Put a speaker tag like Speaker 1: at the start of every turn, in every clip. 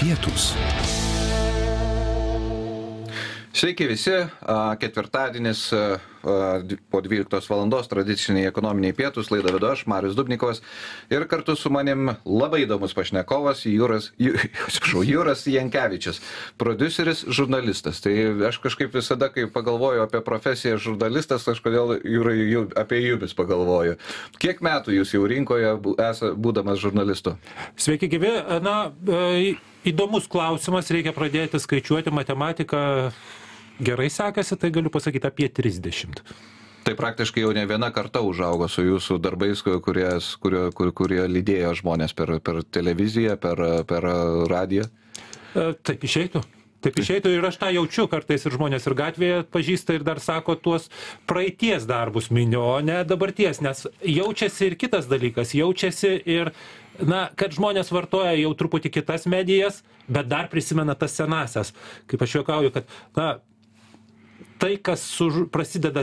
Speaker 1: pietūs.
Speaker 2: Sveiki visi, ketvirtadienis po 12 valandos tradiciniai ekonominiai pietūs, laidą vedu aš, Marius Dubnikovas, ir kartu su manim labai įdomus pašnekovas Juras Jankevičius, prodiuseris, žurnalistas. Tai aš kažkaip visada, kai pagalvoju apie profesiją žurnalistas, kažkodėl apie Jubis pagalvoju. Kiek metų jūs jau rinkoje būdamas žurnalistu?
Speaker 3: Sveiki gyvi. Įdomus klausimas, reikia pradėti skaičiuoti matematiką. Gerai sekasi, tai galiu pasakyti apie 30.
Speaker 2: Tai praktiškai jau ne viena karta užaugo su jūsų darbais, kurie lydėjo žmonės per televiziją, per radiją.
Speaker 3: Taip išeitų. Taip išeitų ir aš tą jaučiu, kartais ir žmonės ir gatvėje pažįsta ir dar sako tuos praeities darbus mini, o ne dabarties, nes jaučiasi ir kitas dalykas, jaučiasi ir, kad žmonės vartoja jau truputį kitas medijas, bet dar prisimena tas senasias. Kaip aš juokauju, kad, tai, kas prasideda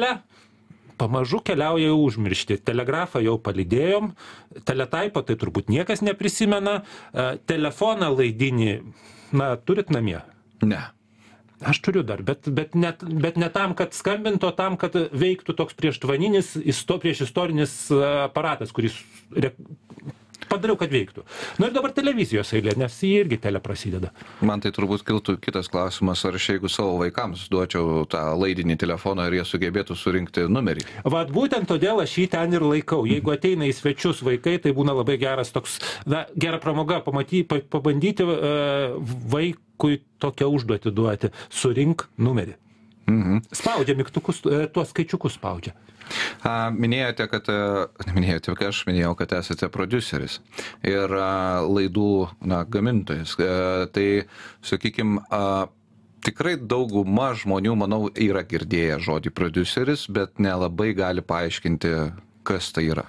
Speaker 3: pamažu keliauja į užmirštį. Telegrafą jau palydėjom, teletaipą tai turbūt niekas neprisimena, telefoną laidinį, turit namie?
Speaker 2: Ne.
Speaker 3: Aš turiu dar, bet ne tam, kad skambinto, tam, kad veiktų toks prieštvaninis, priešistorinis aparatas, kuris padariau, kad veiktų. Ir dabar televizijos eilė, nes jį irgi tele prasideda.
Speaker 2: Man tai turbūt kiltų kitas klausimas, ar aš jeigu savo vaikams duočiau tą laidinį telefoną ir jie sugebėtų surinkti numerį.
Speaker 3: Vat būtent todėl aš jį ten ir laikau. Jeigu ateina į svečius vaikai, tai būna labai geras toks, gera pramoga pabandyti vaikui tokią užduotį duoti. Surink numerį. Spaudžia mygtukus, tuos skaičiukus spaudžia.
Speaker 2: Minėjote, kad aš minėjau, kad esate prodiuseris ir laidų gamintojas. Tai, sakykime, tikrai dauguma žmonių, manau, yra girdėję žodį prodiuseris, bet nelabai gali paaiškinti, kas tai yra.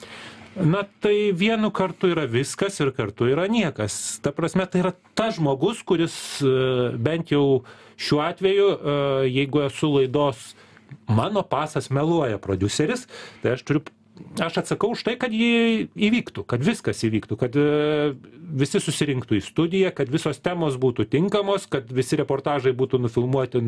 Speaker 3: Tai vienu kartu yra viskas ir kartu yra niekas. Ta prasme, tai yra tas žmogus, kuris bent jau šiuo atveju, jeigu esu laidos Mano pasas meluoja prodiuseris, tai aš atsakau už tai, kad jį įvyktų, kad viskas įvyktų, kad visi susirinktų į studiją, kad visos temos būtų tinkamos, kad visi reportažai būtų nufilmuoti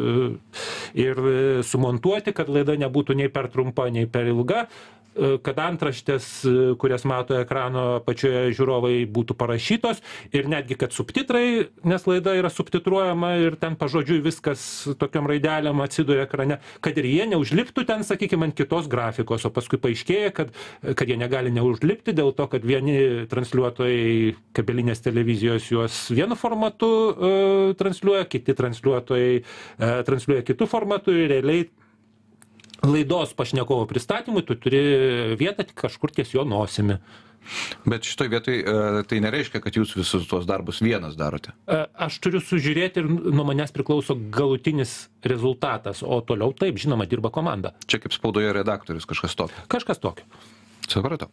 Speaker 3: ir sumontuoti, kad laida nebūtų nei per trumpa, nei per ilga, kad antraštės, kurias mato ekrano pačioje žiūrovai, būtų parašytos ir netgi, kad subtitrai, nes laida yra subtitruojama ir ten pažodžiui viskas tokiam raidelėm atsiduria ekrane, kad ir jie neužliptų ten, sakykime, ant kitos grafikos, o paskui paaiškėja, kad jie negali neužlipti dėl to, kad vieni transliuotojai kabelinės televizijos juos vienu formatu transliuoja, kiti transliuotojai transliuoja kitų formatų ir realiai laidos pašnekovo pristatymui tu turi vietą kažkur ties jo nosimi.
Speaker 2: Bet šitoj vietoj tai nereiškia, kad jūs visus tuos darbus vienas darote.
Speaker 3: Aš turiu sužiūrėti ir nuo manęs priklauso galutinis rezultatas, o toliau taip, žinoma, dirba komanda.
Speaker 2: Čia kaip spaudoje redaktorius, kažkas tokio.
Speaker 3: Kažkas tokio.
Speaker 2: Supratau.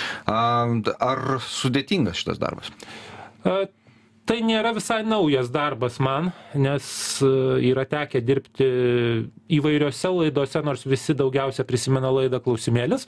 Speaker 2: Ar sudėtingas šitas darbas?
Speaker 3: Tai nėra visai naujas darbas man, nes yra tekę dirbti įvairiose laidose, nors visi daugiausia prisimena laidą Klausimėlis,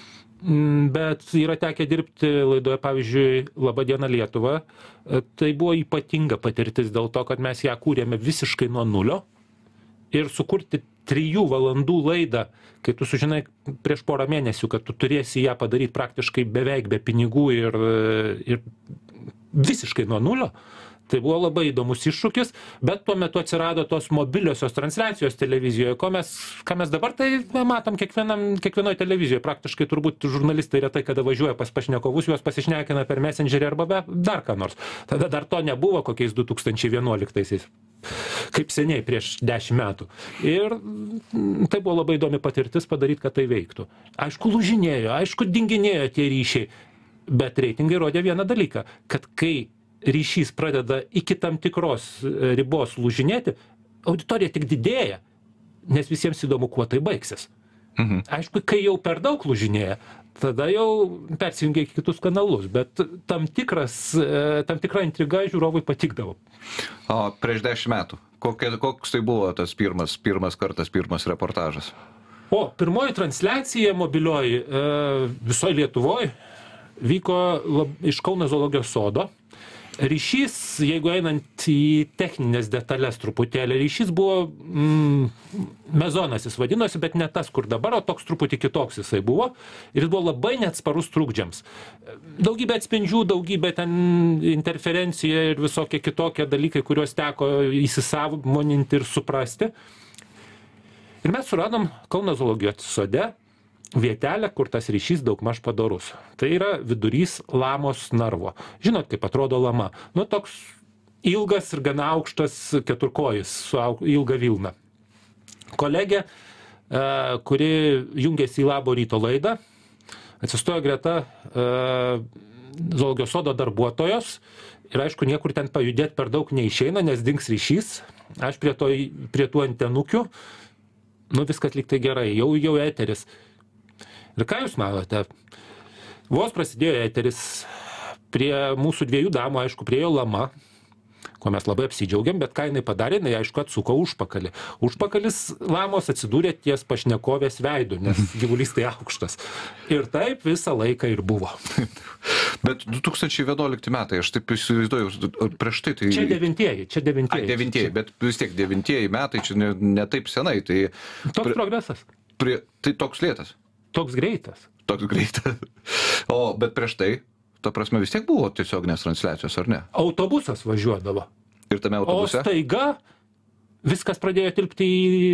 Speaker 3: bet yra tekę dirbti laidoje, pavyzdžiui, Laba diena Lietuva. Tai buvo ypatinga patirtis dėl to, kad mes ją kūrėme visiškai nuo nulio ir sukurti 3 valandų laidą, kai tu sužinai prieš porą mėnesių, kad tu turėsi ją padaryti praktiškai beveik be pinigų ir visiškai nuo nulio. Tai buvo labai įdomus iššūkis, bet tuo metu atsirado tos mobiliosios transliacijos televizijoje, ką mes dabar tai matom kiekvienoje televizijoje. Praktiškai turbūt žurnalistai retai, kada važiuoja pas pašnekovus, juos pasišnekina per Messengerį arba dar ką nors. Tada dar to nebuvo kokiais 2011-aisiais. Kaip seniai, prieš 10 metų. Ir tai buvo labai įdomi patirtis padaryti, kad tai veiktų. Aišku, lūžinėjo, aišku, dinginėjo tie ryšiai, bet reitingai rodė vieną dalyką, kad kai ryšys pradeda iki tam tikros ribos lūžinėti, auditorija tik didėja, nes visiems įdomu, kuo tai baigsis. Aišku, kai jau per daug lūžinėja, tada jau persijungia į kitus kanalus, bet tam tikra intriga žiūrovui patikdavo.
Speaker 2: O prieš 10 metų, koks tai buvo tas pirmas kartas, pirmas reportažas?
Speaker 3: Pirmoji transliacija mobilioji visoje Lietuvoje vyko iš Kauno zoologijos sodo. Ryšys, jeigu einant į techninės detalės truputėlį, ryšys buvo mezonas jis vadinosi, bet ne tas, kur dabar, o toks truputį kitoks jisai buvo. Ir jis buvo labai neatsparus trukdžiams. Daugybė atspindžių, daugybė ten interferencija ir visokie kitokie dalykai, kuriuos teko įsisąmoninti ir suprasti. Ir mes suradom Kauno zoologijos sode vietelę, kur tas ryšys daugmaž padorus. Tai yra vidurys lamos narvo. Žinot, kaip atrodo lama. Nu, toks ilgas ir gana aukštas keturkojis su ilga vilna. Kolegė, kuri jungėsi į Labo ryto laidą, atsistojo greta zoologijos sodo darbuotojos ir aišku, niekur ten pajudėti per daug neišeina, nes dings ryšys. Aš prie tų antenukių, nu viskas lyg tai gerai, jau eteris. Ir ką jūs manote? Vos prasidėjo eteris, prie mūsų dviejų damų, aišku, priejo lama, ko mes labai apsidžiaugiam, bet ką jinai padarė, jinai, aišku, atsuko užpakalį. Užpakalis lamos atsidūrė ties pašnekovės veidu, nes gyvulys tai aukštas. Ir taip visą laiką ir buvo.
Speaker 2: Bet 2011 metai, aš taip įsivaizduoju, prieš tai...
Speaker 3: Čia devintieji.
Speaker 2: Ai, devintieji, bet vis tiek devintieji metai, čia ne taip senai. Tai
Speaker 3: toks progresas.
Speaker 2: Tai toks lėtas.
Speaker 3: Toks greitas.
Speaker 2: Toks greitas. Bet prieš tai, ta prasme, vis tiek buvo tiesioginės transliacijos, ar ne?
Speaker 3: Autobusas važiuodavo.
Speaker 2: Ir tame autobuse?
Speaker 3: O staiga viskas pradėjo tilpti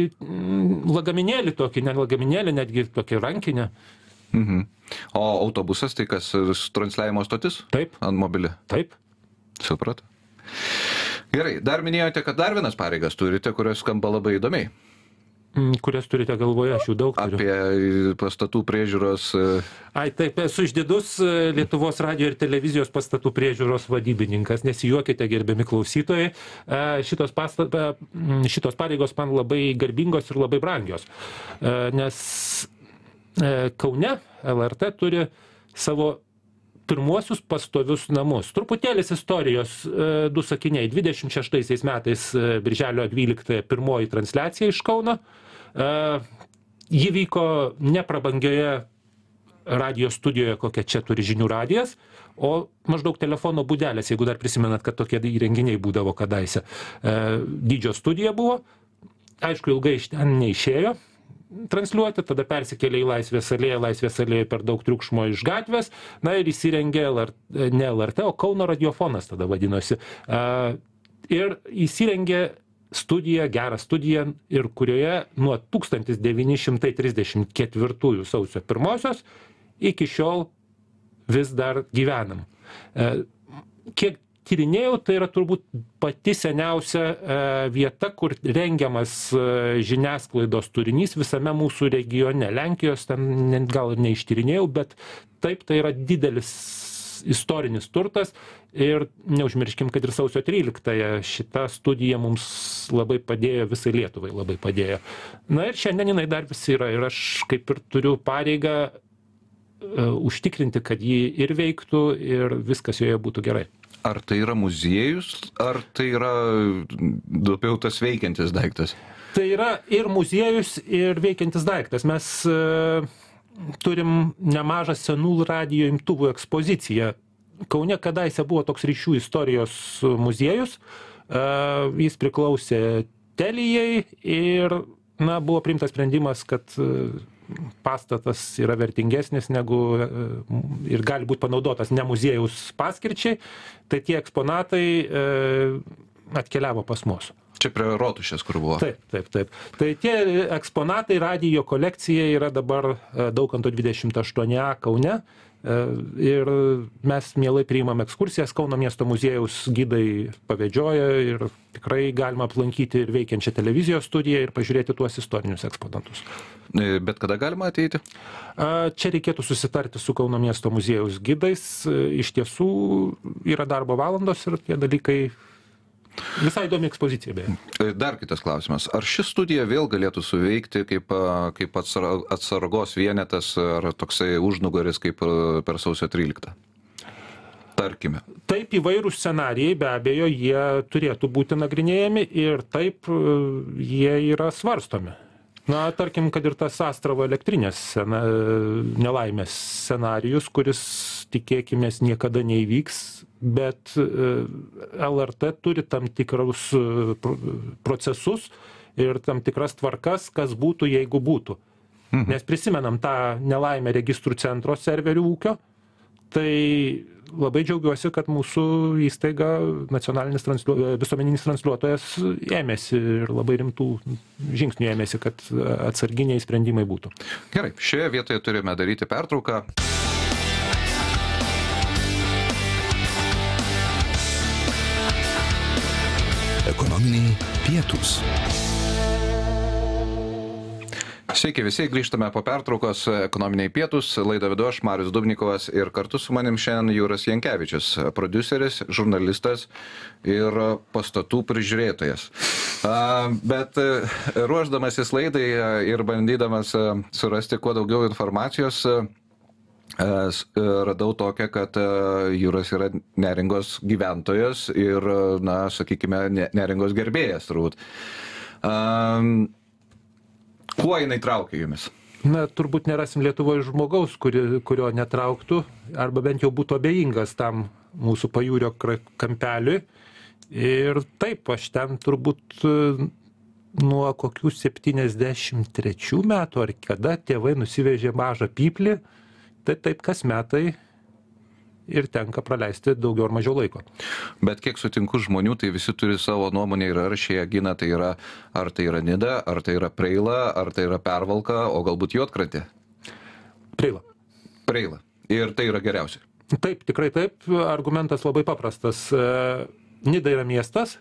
Speaker 3: į lagaminėlį tokį, ne lagaminėlį, netgi tokį rankinę.
Speaker 2: O autobusas tai kas, transliavimo stotis?
Speaker 3: Taip.
Speaker 2: Ant mobilį?
Speaker 3: Taip.
Speaker 2: Supratau. Gerai, dar minėjote, kad dar vienas pareigas turite, kurios skamba labai įdomiai.
Speaker 3: Kurias turite galvoje, aš jų daug turiu.
Speaker 2: Apie pastatų priežiūros...
Speaker 3: Ai, taip, esu išdidus Lietuvos radijo ir televizijos pastatų priežiūros vadybininkas. Nesijuokite, gerbiami klausytojai. Šitos pareigos man labai garbingos ir labai brangios. Nes Kaune LRT turi savo pirmuosius pastovius namus. Truputėlis istorijos, du sakiniai. 26 metais, birželio 12, pirmoji transliacija iš Kauno. Ji vyko neprabangioje radio studijoje, kokia čia turi žinių radijas, o maždaug telefono būdelės, jeigu dar prisimenat, kad tokie įrenginiai būdavo kadaise. Dydžio studija buvo. Aišku, ilgai iš ten neišėjo transliuoti, tada persikėlė į Laisvės alėją per daug triukšmo iš gatvės, na ir įsirengė ne LRT, o Kauno radiofonas tada vadinosi. Ir įsirengė studiją, gerą studiją, ir kurioje nuo 1934 sausio 1 iki šiol vis dar gyvenam. Kiek tyrinėjau, tai yra turbūt pati seniausia vieta, kur rengiamas žiniasklaidos turinys visame mūsų regione. Lenkijos ten gal ir neištyrinėjau, bet taip, tai yra didelis istorinis turtas ir neužmirškim, kad ir sausio 13-ąją šita studija mums labai padėjo, visai Lietuvai labai padėjo. Na ir šiandien jinai dar vis yra ir aš kaip ir turiu pareigą užtikrinti, kad ji ir veiktų ir viskas joje būtų gerai.
Speaker 2: Ar tai yra muziejus, ar tai yra labiau tas veikiantis daiktas?
Speaker 3: Tai yra ir muziejus, ir veikiantis daiktas. Mes turim nemažą senų radijo imtuvų ekspoziciją. Kaune kadaise buvo toks ryšių istorijos muziejus. Jis priklausė Telijai ir buvo priimtas sprendimas, kad pastatas yra vertingesnis negu ir gali būti panaudotas ne muziejaus paskirčiai, tai tie eksponatai atkeliavo pas mus.
Speaker 2: Čia prie Rotušės, kur buvo.
Speaker 3: Taip. Tai tie eksponatai radijo kolekcija yra dabar Daukanto 28A Kaune ir mes mielai priimam ekskursijas. Kauno miesto muziejaus gidai pavedžioja ir tikrai galima aplankyti ir veikiančią televizijos studiją ir pažiūrėti tuos istorinius eksponatus.
Speaker 2: Bet kada galima ateiti?
Speaker 3: Čia reikėtų susitarti su Kauno miesto muziejaus gidais. Iš tiesų yra darbo valandos ir tie dalykai visai įdomi ekspozicija, beje.
Speaker 2: Dar kitas klausimas. Ar ši studija vėl galėtų suveikti kaip atsargos vienetas ar toksai užnugaris kaip per sausio 13? Tarkime.
Speaker 3: Taip, įvairūs scenarijai, be abejo, jie turėtų būti nagrinėjami ir taip jie yra svarstomi. Na, tarkim, kad ir tas Astravo elektrinės nelaimės scenarijus, kuris, tikėkime, niekada neįvyks, bet LRT turi tam tikrus procesus ir tam tikras tvarkas, kas būtų, jeigu būtų. Nes prisimenam tą nelaimę registrų centro serverių ūkio, tai labai džiaugiuosi, kad mūsų įstaiga, nacionalinis visuomeninis transliuotojas, ėmėsi ir labai rimtų žingsnių ėmėsi, kad atsarginiai sprendimai būtų.
Speaker 2: Gerai, šioje vietoje turime daryti pertrauką.
Speaker 1: Ekonominiai pietūs.
Speaker 2: Sveiki visi, grįžtame po pertraukos, ekonominiai pietūs, laidą vedu aš, Marius Dubnikovas, ir kartu su manim šiandien Juras Jankevičius, prodiuseris, žurnalistas ir pastatų prižiūrėtojas. Bet ruošdamasis laidai ir bandydamas surasti kuo daugiau informacijos, radau tokią, kad Juras yra Neringos gyventojas ir, na, sakykime, Neringos gerbėjas turbūt. Kuo jinai traukia jumis?
Speaker 3: Na, turbūt nerasim Lietuvoje žmogaus, kurio netrauktų, arba bent jau būtų abejingas tam mūsų pajūrio kampeliui. Ir taip, aš ten turbūt nuo kokių 73 metų ar kada tėvai nusivežė mažą pyplį, tai taip kas metai ir tenka praleisti daugiau ar mažiau laiko.
Speaker 2: Bet kiek sutinku žmonių, tai visi turi savo nuomonę ir ar šie gina, tai yra, ar tai yra Nida, ar tai yra Preila, ar tai yra Pervalka, o galbūt Juodkrantė?
Speaker 3: Preila.
Speaker 2: Preila. Ir tai yra geriausia.
Speaker 3: Taip, tikrai taip. Argumentas labai paprastas. Nida yra miestas.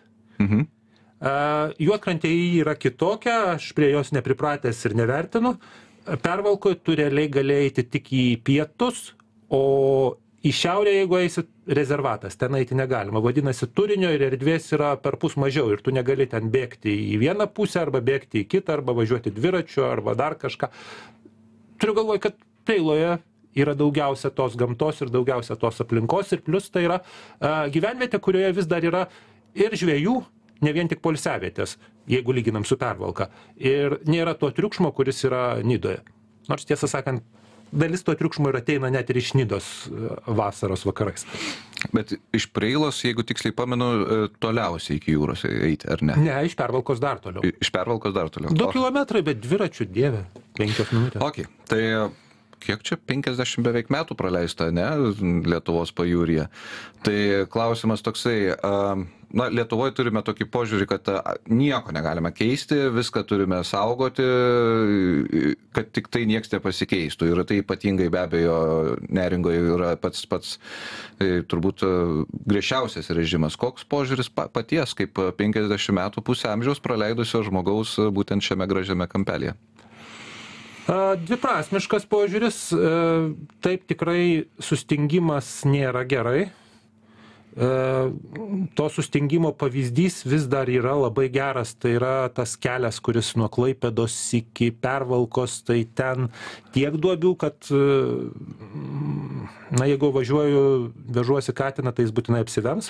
Speaker 3: Juodkrantė yra kitokia, aš prie jos nepripratęs ir nevertinu. Pervalkoje tu realiai gali eiti tik į pietus, o į šiaurę, jeigu eisi, rezervatas, ten eiti negalima. Vadinasi, turinio ir erdvės yra perpus mažiau ir tu negali ten bėgti į vieną pusę, arba bėgti į kitą, arba važiuoti dviračiu, arba dar kažką. Turiu galvoj, kad Preiloje yra daugiausia tos gamtos ir daugiausia tos aplinkos, ir plus tai yra gyvenvietė, kurioje vis dar yra ir žvejų, ne vien tik poilsiavietės, jeigu lyginam su Pervalka. Ir nėra to triukšmo, kuris yra Nidoje. Nors tiesą sakant, dalis to triukšmo ir ateina net ir iš Nidos vasaros vakarais.
Speaker 2: Bet iš Preilos, jeigu tiksliai pamenu, toliausiai iki jūros eiti, ar ne?
Speaker 3: Ne, iš Pervalkos dar toliau.
Speaker 2: Iš Pervalkos dar toliau.
Speaker 3: 2 kilometrai, bet dviračių, dieve, 5 minutės.
Speaker 2: Ok, tai kiek čia 50 beveik metų praleista, ne, Lietuvos pajūryje. Tai klausimas toksai, na, Lietuvoje turime tokį požiūrį, kad nieko negalime keisti, viską turime saugoti, kad tik tai nieks nepasikeistų. Ir tai ypatingai be abejo Neringoje yra pats turbūt griežčiausias režimas. Koks požiūris paties, kaip 50 metų pusę amžiaus praleidusio žmogaus būtent šiame gražiame kampelyje?
Speaker 3: Dviprasmiškas požiūris. Taip, tikrai sustingimas nėra gerai. To sustingimo pavyzdys vis dar yra labai geras. Tai yra tas kelias, kuris nuo Klaipėdos iki Pervalkos, tai ten tiek duobių, kad, na, jeigu važiuoju, vežuosi katiną, tai jis būtinai apsivems.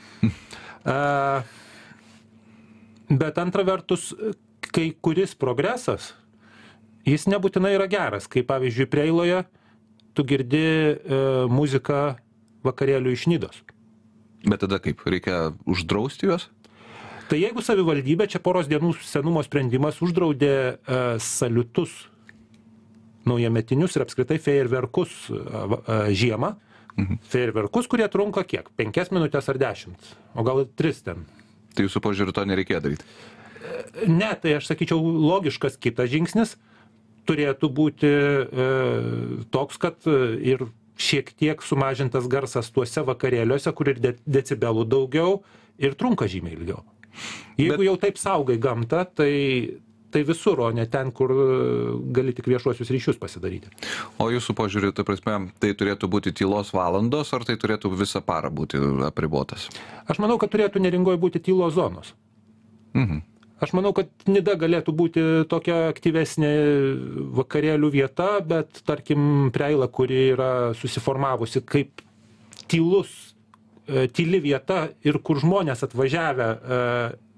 Speaker 3: Bet antra vertus, kai kuris progresas, jis nebūtinai yra geras, kai pavyzdžiui Preiloje tu girdi muziką vakarėlių iš Nidos.
Speaker 2: Bet tada kaip, reikia uždrausti juos?
Speaker 3: Tai jeigu savivaldybė, čia poros dienų senumo sprendimas, uždraudė saliutus naujametinius ir apskritai fejerverkus žiemą, fejerverkus, kurie trunka kiek? 5 minutės ar 10, o gal 3 ten.
Speaker 2: Tai jūsų požiūriu to nereikėjo daryti?
Speaker 3: Ne, tai aš sakyčiau logiškas kitas žingsnis turėtų būti toks, kad ir šiek tiek sumažintas garsas tuose vakarėliuose, kur ir decibelų daugiau ir trunka žymiai ilgiau. Jeigu jau taip saugai gamtą, tai visur, o ne ten, kur gali tik viešuosius ryšius pasidaryti.
Speaker 2: O jūsų požiūriu, ta prasme, tai turėtų būti tylos valandos, ar tai turėtų visą parą būti apribotas?
Speaker 3: Aš manau, kad turėtų Neringoje būti tylos zonos. Aš manau, kad Nida galėtų būti tokia aktyvesnė vakarėlių vieta, bet tarkim Preila, kuri yra susiformavusi kaip tyli vieta ir kur žmonės atvažiavę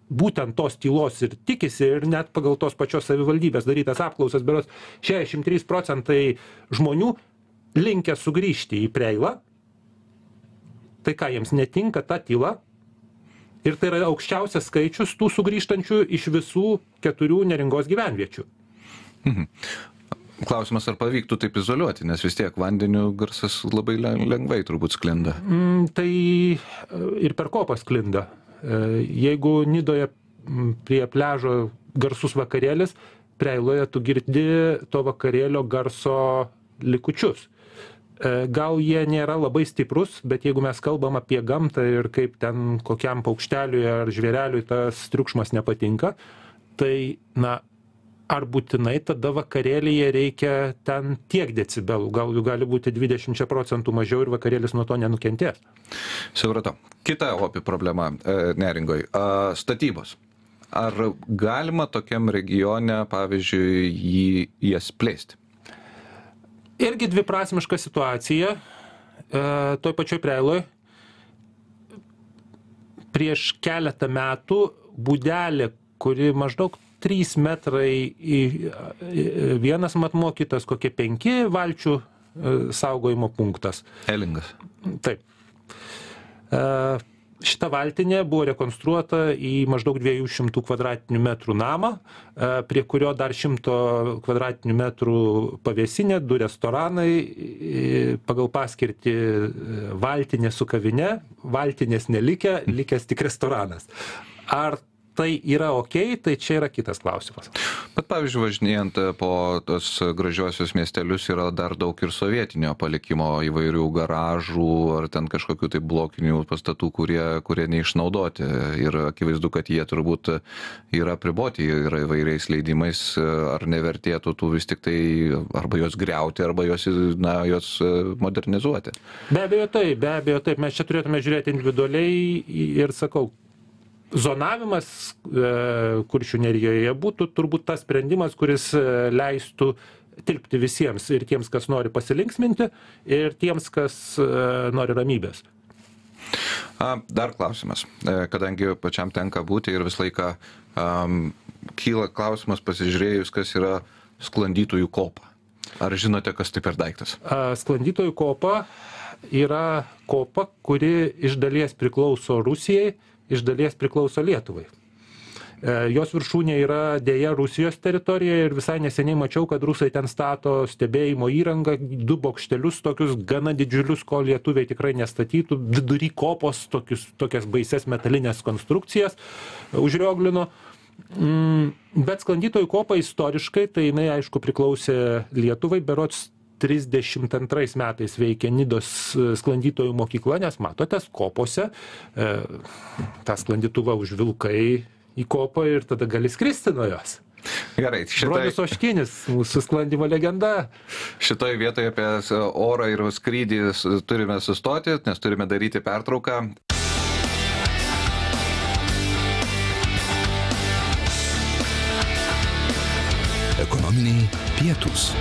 Speaker 3: būtent tos tylos ir tikisi, ir net pagal tos pačios savivaldybės darytas apklausas, berods 63% žmonių linkę sugrįžti į Preilą. Tai ką, jiems netinka ta tyla? Ir tai yra aukščiausias skaičius tų sugrįžtančių iš visų 4 Neringos gyvenviečių.
Speaker 2: Klausimas, ar pavyktų taip izoliuoti, nes vis tiek vandeniu garsas labai lengvai turbūt sklinda.
Speaker 3: Tai ir per kopas sklinda. Jeigu Nidoje prie pliažo garsus vakarėlis, Preiloje tu girdi to vakarėlio garso likučius. Gal jie nėra labai stiprus, bet jeigu mes kalbam apie gamtą ir kaip ten kokiam paukšteliui ar žvėreliui tas triukšmas nepatinka, tai, ar būtinai tada vakarėlyje reikia ten tiek decibelų, gal jų gali būti 20% mažiau ir vakarėlis nuo to nenukentės.
Speaker 2: Supratau. Kita opi problema Neringoj. Statybos. Ar galima tokiam regione, pavyzdžiui, jas plėsti?
Speaker 3: Irgi dviprasmiška situacija. Toj pačioj Preiloj prieš keletą metų būdelė, kuri maždaug 3 metrai vienas matmuo, kitas kokie 5 valčių saugojimo punktas.
Speaker 2: Elingas.
Speaker 3: Taip. Šita valtinė buvo rekonstruota į maždaug 200 kvadratinių metrų namą, prie kurio dar 100 kvadratinių metrų pavėsinė, 2 restoranai, pagal paskirtį valtinė su kavine, valtinės nelikę, likęs tik restoranas. Ar tai yra okei, tai čia yra kitas klausimas.
Speaker 2: Bet pavyzdžiui, važinėjant po tos gražiosius miestelius yra dar daug ir sovietinio palikimo, įvairių garažų ar ten kažkokių tai blokinių pastatų, kurie neišnaudoti. Ir akivaizdu, kad jie turbūt yra priboti, yra įvairiais leidimais, ar nevertėtų tų vis tik tai arba juos griauti, arba juos modernizuoti.
Speaker 3: Be abejo taip. Mes čia turėtume žiūrėti individualiai ir sakau, zonavimas Kuršių Nerijoje būtų turbūt tas sprendimas, kuris leistų tilpti visiems, ir tiems, kas nori pasilinksminti, ir tiems, kas nori ramybės.
Speaker 2: Dar klausimas, kadangi pačiam tenka būti ir visą laiką kyla klausimas pasižiūrėjus, kas yra sklandytojų kopa. Ar žinote, kas tai per daiktas?
Speaker 3: Sklandytojų kopa yra kopa, kuri iš dalies priklauso Rusijai, iš dalies priklauso Lietuvai. Jos viršūnė yra dėja Rusijos teritorijoje ir visai neseniai mačiau, kad rusai ten stato stebėjimo įrangą, 2 bokštelius, tokius gana didžiulius, ko lietuviai tikrai nestatytų, vidury kopos tokias baises metalinės konstrukcijas užrioglino. Bet sklandytojų kopa istoriškai, tai jinai aišku priklausė Lietuvai, berods 32 metais veikė Nidos sklandytojų mokykla, nes matote, kopose tą sklandytuvą užvilkai į kopą ir tada gali skristi nuo jos.
Speaker 2: Gerai,
Speaker 3: Bronius Oškinis, mūsų sklandymo legenda.
Speaker 2: Šitoje vietoje apie orą ir skrydį turime sustoti, nes turime daryti pertrauką.
Speaker 1: Ekonominiai pietūs.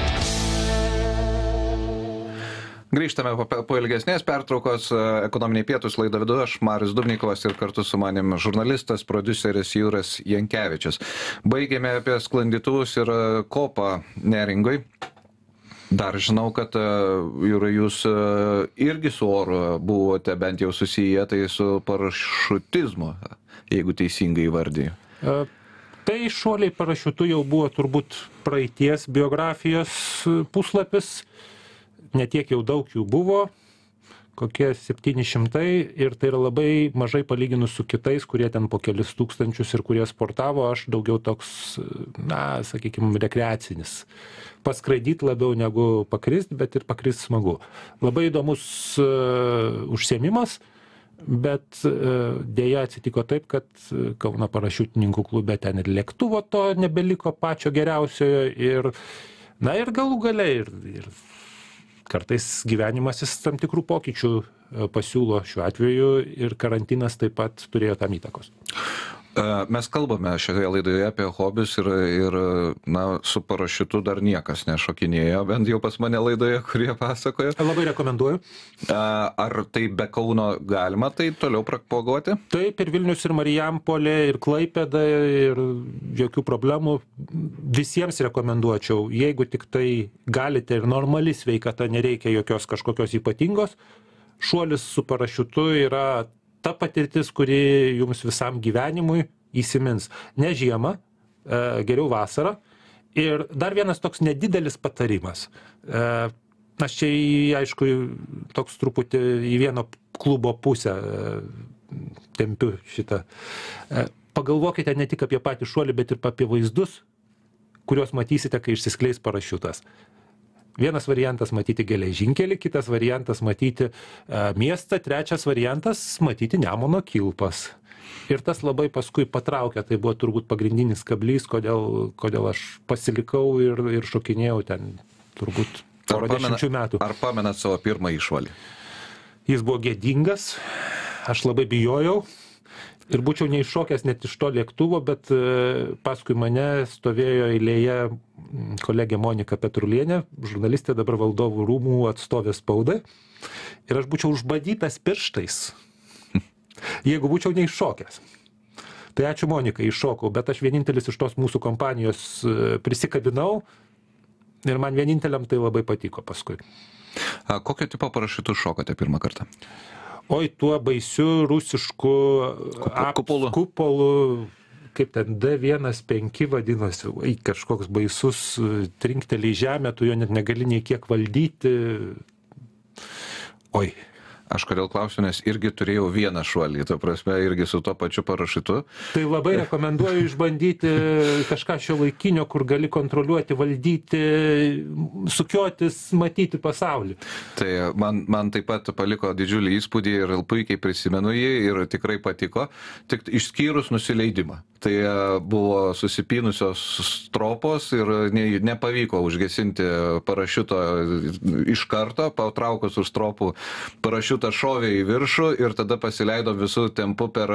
Speaker 2: Grįžtame po ilgesnės pertraukos. Ekonominiai pietūs laidą vedu aš, Marius Dubnikovas, ir kartu su manim žurnalistas, prodiuseris Jūras Jankevičius. Baigėme apie sklandytuvus ir kopą Neringoj. Dar žinau, kad Jūrai, jūs irgi su oru buvote bent jau susiję, tai su parašutizmu, jeigu teisingai įvardiju.
Speaker 3: Tai šuoliai parašiutu jau buvo turbūt praeities biografijos puslapis. Netiek jau daug jų buvo, kokie 700, ir tai yra labai mažai palyginus su kitais, kurie ten po kelis tūkstančius ir kurie sportavo. Aš daugiau toks, sakykime, rekreacinis. Paskraidyti labiau negu pakrist, bet ir pakrist smagu. Labai įdomus užsiėmimas, bet dėja atsitiko taip, kad Kauno parašiutininkų klube ten ir lėktuvo to nebeliko pačio geriausiojo, ir galų gale ir kartais gyvenimas jis tam tikrų pokyčių pasiūlo šiuo atveju, ir karantinas taip pat turėjo tam įtakos.
Speaker 2: Mes kalbame šioje laidoje apie hobius ir na, su parašiutu dar niekas nešokinėjo, bent jau pas mane laidoje, kurie pasakojo.
Speaker 3: Labai rekomenduoju.
Speaker 2: Ar tai be Kauno galima tai toliau propaguoti?
Speaker 3: Taip, ir Vilnius, ir Marijampolė, ir Klaipėda, ir jokių problemų. Visiems rekomenduočiau, jeigu tik tai galite ir normali sveikata, nereikia jokios kažkokios ypatingos, šuolis su parašiutu yra ta patirtis, kuri jums visam gyvenimui įsimins. Ne žiemą, geriau vasarą. Ir dar vienas toks nedidelis patarimas. Aš čia, aišku, toks truputį į vieno klubo pusę tempiu šitą. Pagalvokite ne tik apie patį šuolį, bet ir apie vaizdus, kuriuos matysite, kai išsiskleis parašiutas. Vienas variantas matyti geležinkelį, kitas variantas matyti miestą, trečias variantas matyti Nemuno kilpas. Ir tas labai paskui patraukė, tai buvo turbūt pagrindinis kablys, kodėl aš pasilikau ir šokinėjau ten turbūt porą dešimčių metų.
Speaker 2: Ar pamenat savo pirmąjį šuolį?
Speaker 3: Jis buvo gėdingas, aš labai bijojau. Ir būčiau neiššokęs net iš to lėktuvo, bet paskui mane stovėjo eilėje kolegė Monika Petrulienė, žurnalistė, dabar Valdovų rūmų atstovė spaudai. Ir aš būčiau užbadytas pirštais, jeigu būčiau neiššokęs. Tai ačiū Monikai, iššokau, bet aš vienintelis iš tos mūsų kompanijos prisikabinau ir man vieninteliam tai labai patiko paskui.
Speaker 2: Kokio tipo parašiutu šokote pirmą kartą?
Speaker 3: Oi, tuo baisiu rusišku kupolu, kaip ten D15 vadinosi, kažkoks baisus, trinkteli į žemę, tu jo net negali nei kiek valdyti. Oi.
Speaker 2: Aš kodėl klausiu, nes irgi turėjau vieną šuolį, ta prasme, irgi su to pačiu parašiutu.
Speaker 3: Tai labai rekomenduoju išbandyti kažką šiuolaikinio, kur gali kontroliuoti, valdyti, sukiotis, matyti pasaulį.
Speaker 2: Tai man taip pat paliko didžiulį įspūdį ir puikiai prisimenu jį ir tikrai patiko, tik išskyrus nusileidimą. Tai buvo susipynusios stropos ir nepavyko užgesinti parašiuto iš karto, patraukus už stropų parašiutą šovė į viršų ir tada pasileido visų tempu per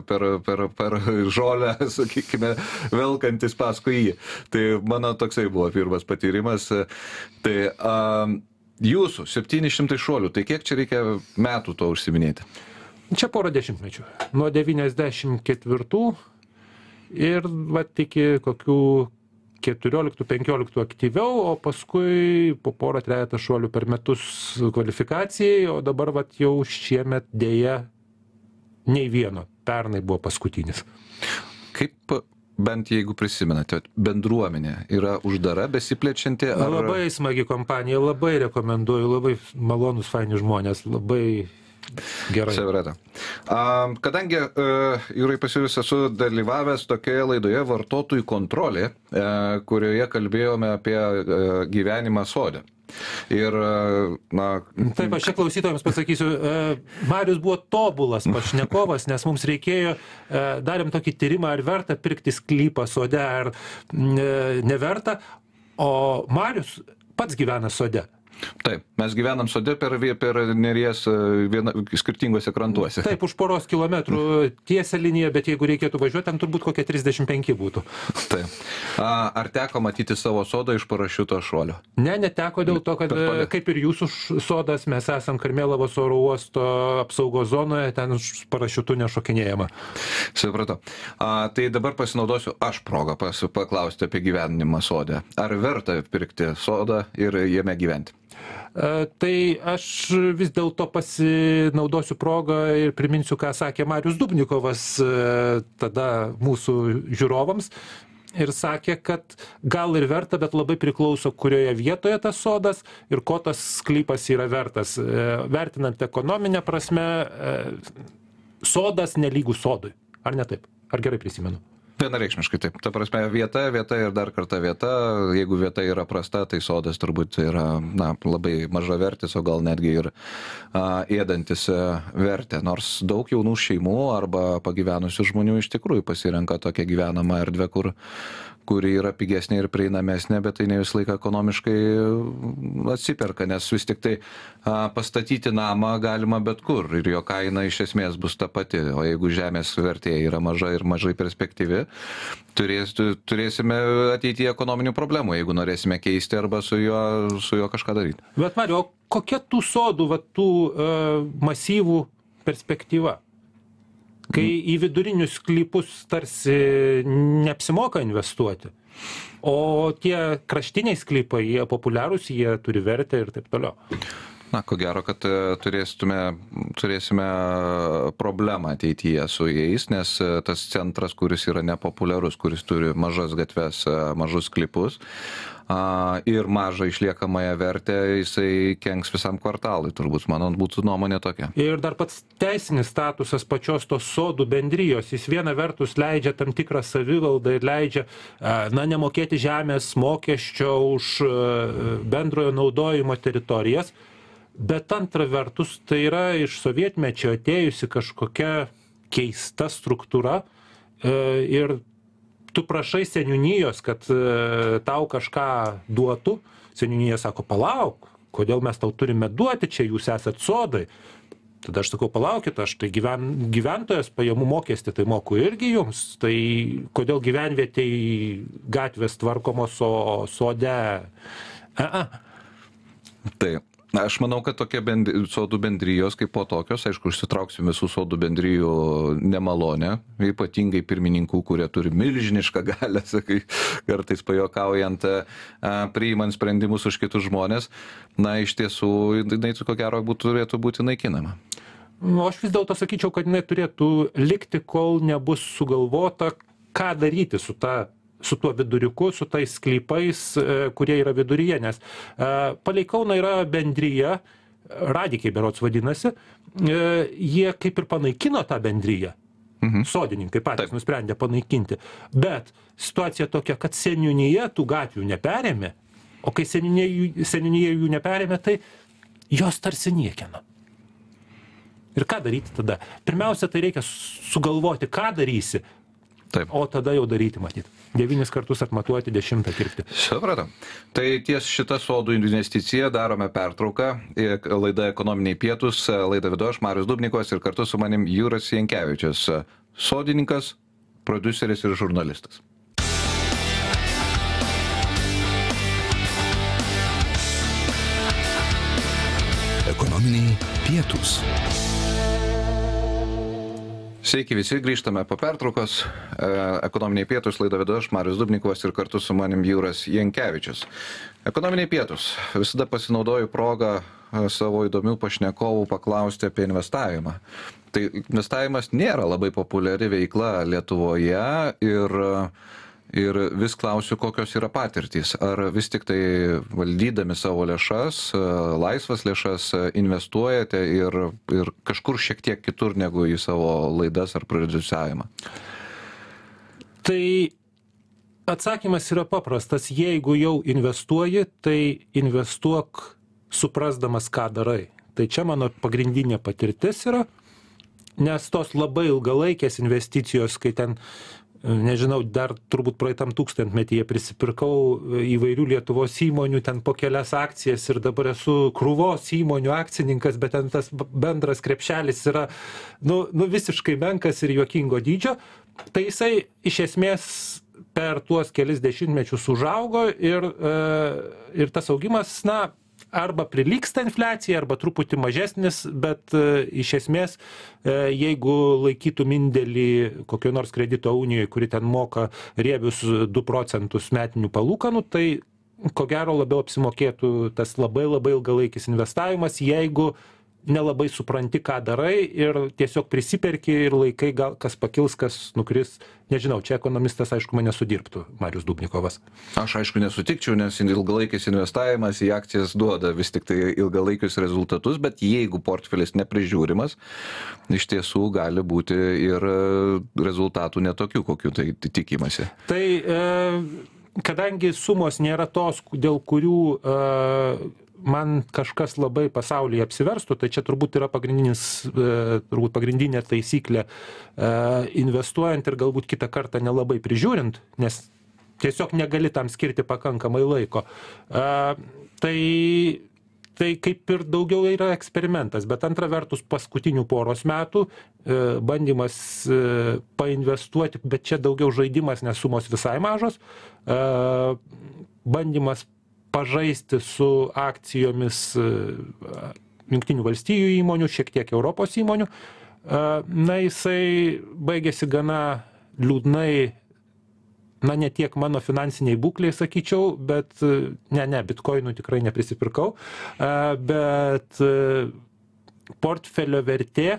Speaker 2: žolę, sakykime, velkantis paskui jį. Tai mano toksai buvo pirmas patyrimas. Tai jūsų 700 šuolių, tai kiek čia reikia metų to užsiminėti?
Speaker 3: Čia porą dešimtmečių. Nuo 94 ir iki kokių 14-15 aktyviau, o paskui po porą trejetą šuolių per metus kvalifikacijai, o dabar jau šiemet dėja nei vieno. Pernai buvo paskutinis.
Speaker 2: Kaip, bent jeigu prisimenate, bendruomenė yra uždara, besiplečianti? Ar...
Speaker 3: Labai smagi kompanija, labai rekomenduoju, labai malonus, faini žmonės, labai... Gerai.
Speaker 2: Severeta. Kadangi, Jūrai, pas jūs esu dalyvavęs tokioje laidoje Vartotojų kontrolė, kurioje kalbėjome apie gyvenimą sode. Ir,
Speaker 3: Taip, aš čia klausytojams pasakysiu, Marius buvo tobulas pašnekovas, nes mums reikėjo, darėm tokį tyrimą, ar verta pirkti sklypą sode, ar neverta, o Marius pats gyvena sode.
Speaker 2: Taip, mes gyvenam sode per Neries skirtingose krantuose.
Speaker 3: Taip, už poros kilometrų tiesia linija, bet jeigu reikėtų važiuoti, ten turbūt kokie 35 būtų.
Speaker 2: Taip. Ar teko matyti savo sodą iš parašiuto šuolio?
Speaker 3: Ne, neteko dėl to, kad kaip ir jūsų sodas, mes esam Karmėlavos oro uosto apsaugos zonoje, ten parašiutu nešokinėjama.
Speaker 2: Supratau. Tai dabar pasinaudosiu aš progą paklausti apie gyvenimą sode. Ar verta pirkti sodą ir jame gyventi?
Speaker 3: Tai aš vis dėlto pasinaudosiu progą ir priminsiu, ką sakė Marius Dubnikovas tada mūsų žiūrovams. Ir sakė, kad gal ir verta, bet labai priklauso, kurioje vietoje tas sodas ir ko tas sklypas yra vertas. Vertinant ekonominę prasme, sodas nelygų sodui. Ar ne taip? Ar gerai prisimenu?
Speaker 2: Vienareikšmiškai taip. Ta prasme, vieta ir dar kartą vieta. Jeigu vieta yra prasta, tai sodas turbūt yra labai maža vertis, o gal netgi ir ėdantis vertę. Nors daug jaunų šeimų arba pagyvenusių žmonių iš tikrųjų pasirenka tokią gyvenamą erdvę, kuri yra pigesnė ir prieinamesnė, bet tai ne visą laiką ekonomiškai atsiperka, nes vis tik tai pastatyti namą galima bet kur ir jo kaina iš esmės bus ta pati, o jeigu žemės vertė yra maža ir mažai perspektyvi, turėsime ateityje ekonominių problemų, jeigu norėsime keisti arba su juo kažką daryti.
Speaker 3: Bet Mariau, kokia tų sodų, tų masyvų perspektyva? Kai į vidurinius sklypus tarsi neapsimoka investuoti, o tie kraštiniai sklypai, jie populiarūs, jie turi vertę ir taip toliau.
Speaker 2: Na, ko gero, kad turėsime problemą ateityje su jais, nes tas centras, kuris yra nepopuliarus, kuris turi mažas gatves, mažus sklypus ir mažą išliekamąją vertę, jisai kenks visam kvartalui, turbūt, mano būtų nuomonė tokia.
Speaker 3: Ir dar pats teisinis statusas pačios tos sodų bendrijos, jis viena vertus leidžia tam tikrą savivaldą ir leidžia, nemokėti žemės mokesčio už bendrojo naudojimo teritorijas, bet antra vertus tai yra iš sovietmečio atėjusi kažkokia keista struktūra ir tu prašai seniūnijos, kad tau kažką duotų, seniūnija sako, palauk, kodėl mes tau turime duoti, čia jūs esat sodai. Tada aš sakau, palaukit, aš tai gyventojas pajamų mokestį, tai moku irgi jums, tai kodėl gyvenvietėj gatvės tvarkomos, o sode?
Speaker 2: Tai aš manau, kad tokie sodų bendrijos kaip po tokios, aišku, užsitrauksim visų sodų bendrijų nemalonę, ypatingai pirmininkų, kurie turi milžinišką galią, sakai, kartais pajuokaujant, priimant sprendimus už kitus žmonės, na, iš tiesų, jinai, ko gero, turėtų būti naikinama.
Speaker 3: Aš vis dėlto sakyčiau, kad jinai turėtų likti, kol nebus sugalvota, ką daryti su tuo viduriuku, su tais sklypais, kurie yra viduryje, nes palei Kauną yra bendryja, Radikiai berods vadinasi, jie kaip ir panaikino tą bendryją. Sodininkai patys nusprendė panaikinti. Bet situacija tokia, kad seniūnija tų gatvių neperėmė, o kai seniūnija jų neperėmė, tai jos tarsi niekino. Ir ką daryti tada? Pirmiausia, tai reikia sugalvoti, ką darysi. Taip. O tada jau daryti, matyt. 9 kartus atmatuoti, 10 kirpti.
Speaker 2: Supratau. Tai ties šitą sodų investiciją darome pertrauką. Laida Ekonominiai pietūs, laidą vedu aš, Marius Dubnikovas, ir kartu su manim Juras Jankevičius, sodininkas, prodiuseris ir žurnalistas.
Speaker 1: Ekonominiai pietūs.
Speaker 2: Sveiki visi, grįžtame po pertraukos. Ekonominiai pietūs, laidą vedu aš, Marius Dubnikovas, ir kartu su manim Juras Jankevičius. Ekonominiai pietūs. Visada pasinaudoju progą savo įdomių pašnekovų paklausti apie investavimą. Tai investavimas nėra labai populiari veikla Lietuvoje ir vis klausiu, kokios yra patirtys. Ar vis tik tai valdydami savo lėšas, laisvas lėšas, investuojate ir kažkur šiek tiek kitur negu į savo laidas ar prodiusiavimą?
Speaker 3: Tai atsakymas yra paprastas. Jeigu jau investuoji, tai investuok suprasdamas, ką darai. Tai čia mano pagrindinė patirtis yra, nes tos labai ilgalaikės investicijos, kai ten nežinau, dar turbūt praeitam tūkstantmetyje prisipirkau įvairių Lietuvos įmonių, ten po kelias akcijas ir dabar esu krūvos įmonių akcininkas, bet ten tas bendras krepšelis yra visiškai menkas ir juokingo dydžio, tai jisai iš esmės per tuos kelis dešimtmečius užaugo ir tas augimas, arba prilygsta infliacija, arba truputį mažesnis, bet iš esmės, jeigu laikytum indėlį kokio nors kredito unijoje, kuri ten moka riebius 2 procentus metinių palūkanų, tai ko gero labiau apsimokėtų tas labai ilgalaikis investavimas, jeigu nelabai supranti, ką darai ir tiesiog prisiperki ir laikai gal kas pakils, kas nukris. Nežinau, čia ekonomistas, aišku, mane sudirbtų, Marius Dubnikovas.
Speaker 2: Aš, aišku, nesutikčiau, nes ilgalaikis investavimas į akcijas duoda vis tik tai ilgalaikius rezultatus, bet jeigu portfelis neprižiūrimas, iš tiesų gali būti ir rezultatų netokių, kokių tai tikimasi.
Speaker 3: Tai kadangi sumos nėra tos, dėl kurių man kažkas labai pasaulyje apsiverstų, tai čia turbūt yra pagrindinė taisyklė investuojant ir galbūt kitą kartą nelabai prižiūrint, nes tiesiog negali tam skirti pakankamai laiko. Tai kaip ir daugiau yra eksperimentas, bet antra vertus paskutinių poros metų bandymas painvestuoti, bet čia daugiau žaidimas, nes sumos visai mažos, bandymas pažaisti su akcijomis Jungtinių valstijų įmonių, šiek tiek Europos įmonių, na, jisai baigėsi gana liūdnai, na, ne tiek mano finansiniai būkliai, sakyčiau, bet bitkoinų tikrai neprisipirkau, bet portfelio vertė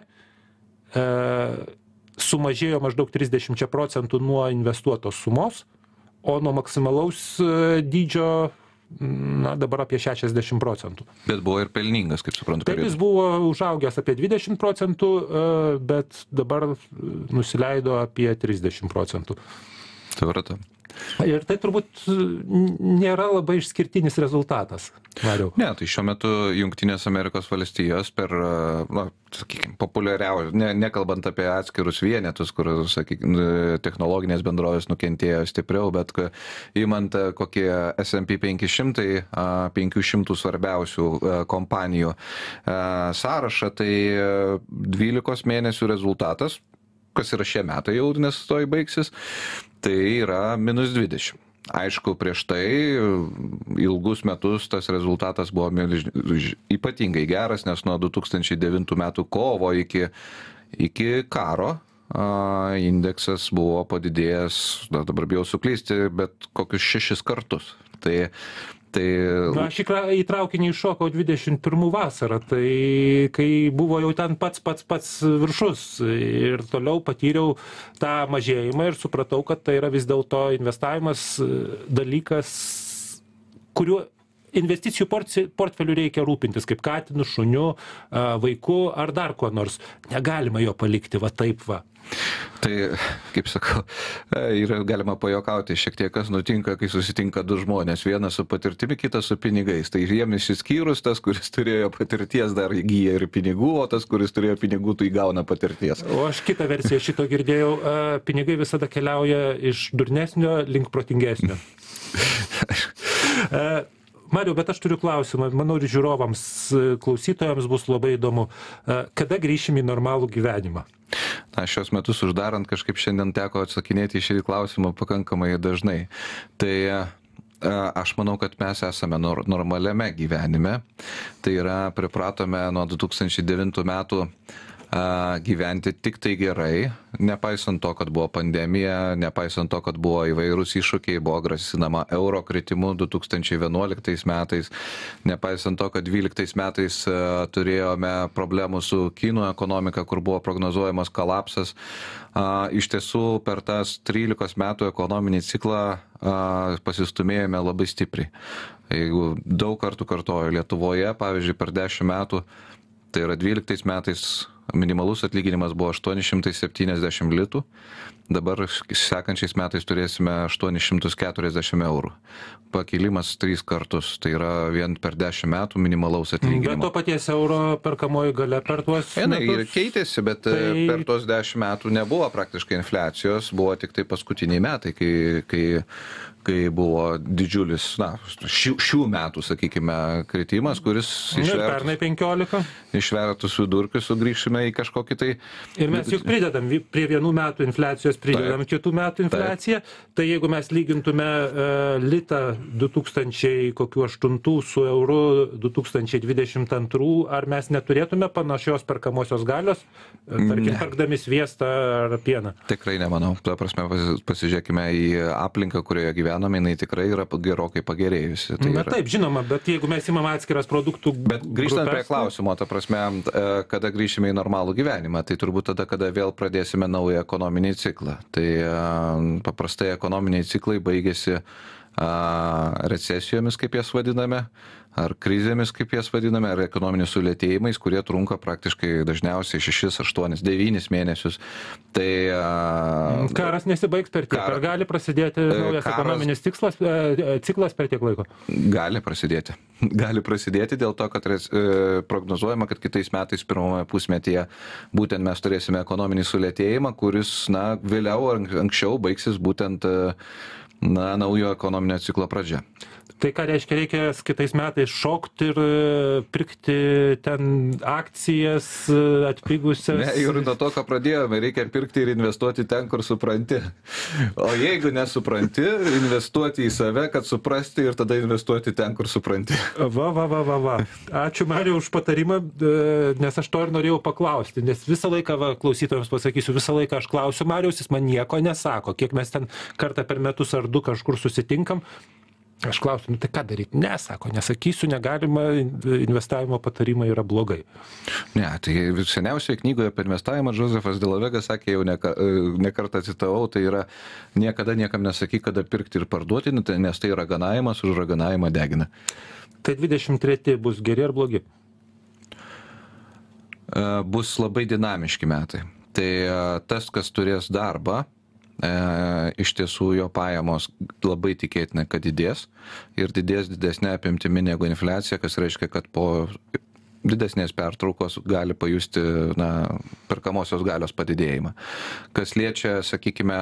Speaker 3: sumažėjo maždaug 30% nuo investuotos sumos, o nuo maksimalaus dydžio, na, dabar apie 60%.
Speaker 2: Bet buvo ir pelningas, kaip suprantu.
Speaker 3: Taip, jis buvo užaugęs apie 20%, bet dabar nusileido apie 30%.
Speaker 2: Supratau.
Speaker 3: Ir tai turbūt nėra labai išskirtinis rezultatas, Mariau.
Speaker 2: Ne, tai šiuo metu Jungtinės Amerikos valstijos per, na, sakykime, populiariausius, nekalbant apie atskirus vienetus, kur, sakykime, technologinės bendrovės nukentėjo stipriau, bet įmant kokie S&P 500, 500 svarbiausių kompanijų sąrašą, tai 12 mėnesių rezultatas, kas yra šie metai jau, nes toj baigsis, tai yra -20. Aišku, prieš tai ilgus metus tas rezultatas buvo ypatingai geras, nes nuo 2009 metų kovo iki karo indeksas buvo padidėjęs, dabar bijau suklysti, bet kokius 6 kartus.
Speaker 3: Na, aš į traukinį iššokau 21 vasarą, tai kai buvo jau ten pats viršus ir toliau patyriau tą mažėjimą ir supratau, kad tai yra vis dėlto investavimas dalykas, kuriuo investicijų portfeliu reikia rūpintis, kaip katinu, šuniu, vaiku ar dar kuo nors. Negalima jo palikti va taip va.
Speaker 2: Tai, kaip sakau, galima pajokauti šiek tiek, kas nutinka, kai susitinka du žmonės. Vienas su patirtimi, kitas su pinigais. Tai jiems išskyrus, tas, kuris turėjo patirties, dar įgyja ir pinigų, o tas, kuris turėjo pinigų, tai įgauna patirties.
Speaker 3: O aš kitą versiją šito girdėjau. Pinigai visada keliauja iš durnesnio link protingesnio. Mariau, bet aš turiu klausimą. Manau, ir žiūrovams, klausytojams bus labai įdomu. Kada grįšim į normalų gyvenimą?
Speaker 2: Na, šios metus uždarant kažkaip šiandien teko atsakinėti į šį klausimą pakankamai dažnai. Tai aš manau, kad mes esame normaliame gyvenime. Tai yra, pripratome nuo 2009 metų gyventi tik tai gerai, nepaisant to, kad buvo pandemija, nepaisant to, kad buvo įvairūs iššūkiai, buvo grasinama euro kritimu 2011 metais, nepaisant to, kad 2012 metais turėjome problemų su Kinų ekonomika, kur buvo prognozuojamas kolapsas. Iš tiesų, per tas 13 metų ekonominį ciklą pasistumėjome labai stipriai. Jeigu daug kartų kartoju, Lietuvoje, pavyzdžiui, per 10 metų, tai yra 12 metais minimalus atlyginimas buvo 870 litų, dabar sekančiais metais turėsime 840 eurų. Pakilimas 3 kartus, tai yra vien per 10 metų minimalaus atlyginimo.
Speaker 3: Bet to paties euro perkamoji galia per tuos metus?
Speaker 2: Ir keitėsi, bet per tuos 10 metų nebuvo praktiškai infliacijos, buvo tik tai paskutiniai metai, kai buvo didžiulis, na, šių metų, sakykime, kritimas, kuris išvertus vidurkius sugrįšime į kažkokį tai...
Speaker 3: Ir mes juk pridedam, prie vienų metų infliacijos pridedam kitų metų infliaciją, tai jeigu mes lygintume litą 2008 su euru 2022, ar mes neturėtume panašios perkamosios galios, tarkim, pirkdami sviestą ar pieną?
Speaker 2: Tikrai nemanau. Ta prasme, pasižiūrėkime į aplinką, kurioje gyvename, jinai tikrai yra gerokai pagerėjusi.
Speaker 3: Na taip, žinoma, bet jeigu mes imam atskiras produktų grupės...
Speaker 2: Bet grįžtant prie klausimo, ta prasme, kada grįšime į normalų gyvenimą, tai turbūt tada, kada vėl pradėsime naują ekonominį ciklą. Tai paprastai ekonominiai ciklai baigėsi recesijomis, kaip jas vadiname, ar krizėmis, kaip jas vadiname, ar ekonominiais sulėtėjimais, kurie trunka praktiškai dažniausiai 6, 8, 9 mėnesius. Tai...
Speaker 3: Karas nesibaigs per tiek. Ar gali prasidėti naujas ekonominis ciklas per tiek laiko?
Speaker 2: Gali prasidėti. Gali prasidėti dėl to, kad prognozuojama, kad kitais metais pirmoje pusmetyje būtent mes turėsime ekonominį sulėtėjimą, kuris, na, vėliau ar anksčiau baigsis būtent naujo ekonominio ciklo pradžia.
Speaker 3: Tai ką reiškia, reikia kitais metais šokti ir pirkti ten akcijas atpigusias?
Speaker 2: Ne, ir nuo to, ką pradėjome, reikia pirkti ir investuoti ten, kur supranti. O jeigu nesupranti, investuoti į save, kad suprasti ir tada investuoti ten, kur supranti.
Speaker 3: Va. Ačiū, Mariau, už patarimą, nes aš to ir norėjau paklausti, nes visą laiką, klausytojams pasakysiu, visą laiką aš klausiu Mariaus, jis man nieko nesako, kiek mes ten kartą per metus ar du kažkur susitinkam. Aš klausiu, tai ką daryti? Nesako, nesakysiu, negalima, investavimo patarimai yra blogai.
Speaker 2: Ne, tai seniausioje knygoje apie investavimą Josefas de la Vega sakė, jau ne kartą citavau, tai yra niekada niekam nesakyk, kada pirkti ir parduoti, nes tai raganavimas už raganavimą degina.
Speaker 3: Tai 23 bus geri ar blogi?
Speaker 2: Bus labai dinamiški metai. Tai tas, kas turės darbą, iš tiesų jo pajamos labai tikėtina, kad didės ir didės didesnė apimtimi negu infliacija, kas reiškia, kad po didesnės pertraukos gali pajusti perkamosios galios padidėjimą. Kas liečia, sakykime,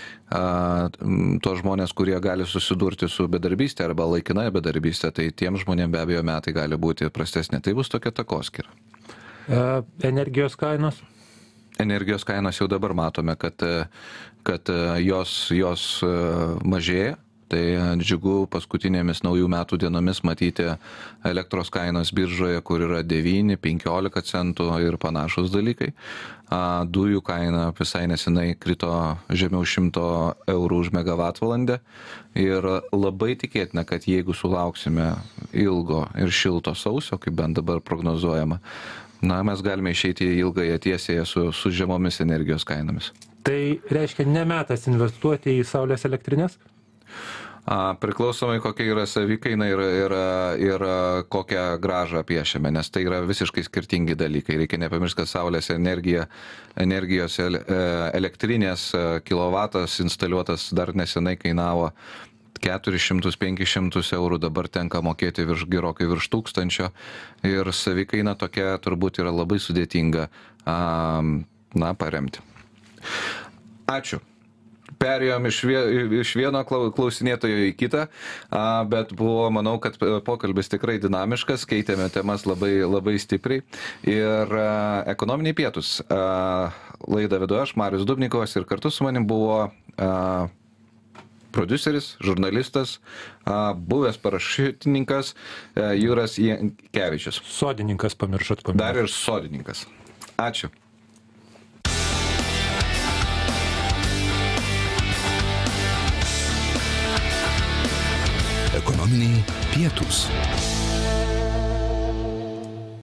Speaker 2: tos žmonės, kurie gali susidurti su bedarbystė arba laikinai bedarbystė, tai tiems žmonėms be abejo metai gali būti prastesnė. Tai bus tokia takoskyra.
Speaker 3: Energijos kainos?
Speaker 2: Energijos kainos jau dabar matome, kad jos mažėja. Tai džiugu paskutinėmis naujų metų dienomis matyti elektros kainos biržoje, kur yra 9-15 centų ir panašus dalykai. Dujų kaina visai nesenai krito žemiau 100 eurų už megavatvalandę. Ir labai tikėtina, kad jeigu sulauksime ilgo ir šilto sausio, kaip bent dabar prognozuojama, mes galime išeiti į ilgąją tiesėje su žemomis energijos kainomis.
Speaker 3: Tai reiškia nemetas investuoti į saulės elektrinės?
Speaker 2: Priklausomai kokia yra savikaina ir kokią grąžą piešiame, nes tai yra visiškai skirtingi dalykai. Reikia nepamiršti, kad saulės energijos elektrinės kilovatas instaliuotas dar nesenai kainavo 400-500 eurų, dabar tenka mokėti gerokai virš 1000 ir savikaina tokia turbūt yra labai sudėtinga paremti. Ačiū. Perėjom iš vieno klausinėtojo į kitą, bet buvo, manau, kad pokalbis tikrai dinamiškas, keitėme temas labai stipriai. Ir ekonominiai pietūs. Laidą vedu aš, Marius Dubnikovas, ir kartu su manim buvo prodiuseris, žurnalistas, buvęs parašiutininkas Juras Jankevičius.
Speaker 3: Sodininkas pamiršot paminėti.
Speaker 2: Dar ir sodininkas. Ačiū.
Speaker 1: Ekonominiai pietūs.